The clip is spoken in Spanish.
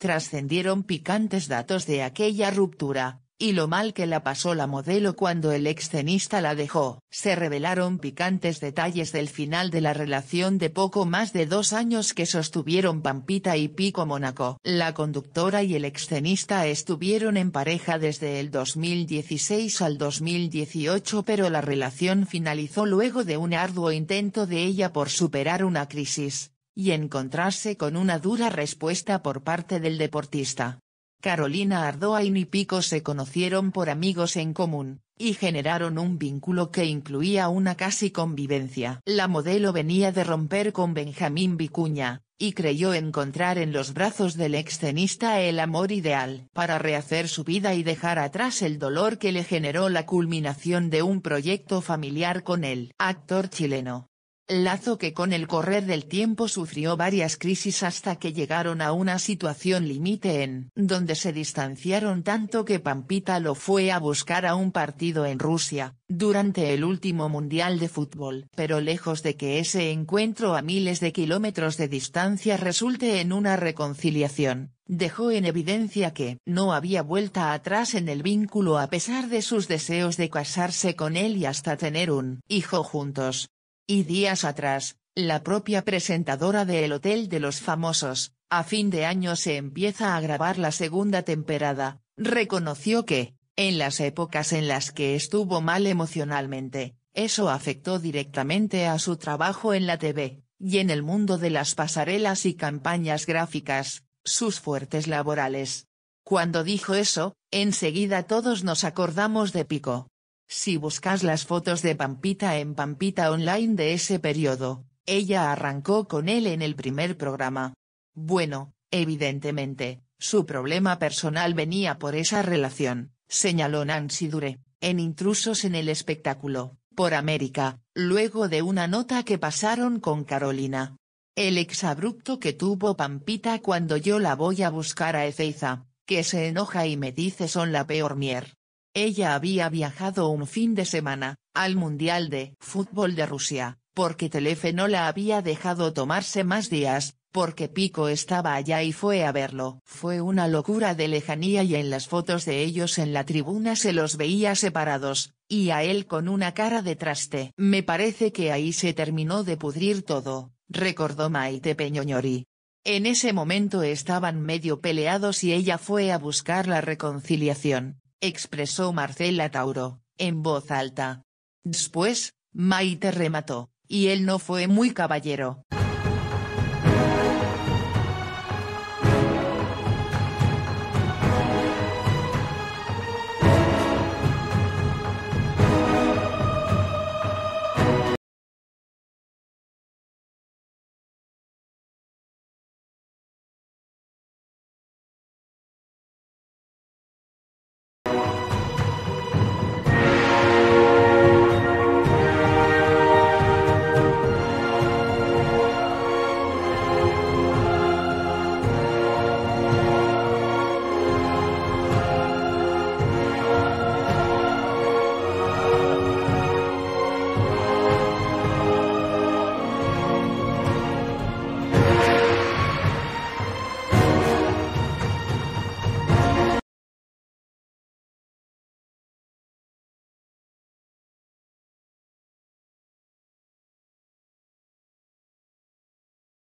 Trascendieron picantes datos de aquella ruptura, y lo mal que la pasó la modelo cuando el extenista la dejó. Se revelaron picantes detalles del final de la relación de poco más de 2 años que sostuvieron Pampita y Pico Mónaco. La conductora y el extenista estuvieron en pareja desde el 2016 al 2018, pero la relación finalizó luego de un arduo intento de ella por superar una crisis y encontrarse con una dura respuesta por parte del deportista. Carolina Ardoin y Pico se conocieron por amigos en común, y generaron un vínculo que incluía una casi convivencia. La modelo venía de romper con Benjamín Vicuña, y creyó encontrar en los brazos del extenista el amor ideal para rehacer su vida y dejar atrás el dolor que le generó la culminación de un proyecto familiar con el actor chileno. Lazo que con el correr del tiempo sufrió varias crisis hasta que llegaron a una situación límite en donde se distanciaron tanto que Pampita lo fue a buscar a un partido en Rusia, durante el último Mundial de Fútbol. Pero lejos de que ese encuentro a miles de kilómetros de distancia resulte en una reconciliación, dejó en evidencia que no había vuelta atrás en el vínculo a pesar de sus deseos de casarse con él y hasta tener un hijo juntos. Y días atrás, la propia presentadora de El Hotel de los Famosos, a fin de año se empieza a grabar la segunda temporada, reconoció que, en las épocas en las que estuvo mal emocionalmente, eso afectó directamente a su trabajo en la TV, y en el mundo de las pasarelas y campañas gráficas, sus fuertes laborales. Cuando dijo eso, enseguida todos nos acordamos de Pico. Si buscas las fotos de Pampita en Pampita Online de ese periodo, ella arrancó con él en el primer programa. Bueno, evidentemente, su problema personal venía por esa relación, señaló Nancy Dure, en Intrusos en el Espectáculo, por América, luego de una nota que pasaron con Carolina. El exabrupto que tuvo Pampita cuando yo la voy a buscar a Ezeiza, que se enoja y me dice son la peor mier. Ella había viajado un fin de semana, al Mundial de Fútbol de Rusia, porque Telefe no la había dejado tomarse más días, porque Pico estaba allá y fue a verlo. Fue una locura de lejanía y en las fotos de ellos en la tribuna se los veía separados, y a él con una cara de traste. Me parece que ahí se terminó de pudrir todo, recordó Maite Peñoñori. En ese momento estaban medio peleados y ella fue a buscar la reconciliación, expresó Marcela Tauro, en voz alta. Después, Maite remató, y él no fue muy caballero.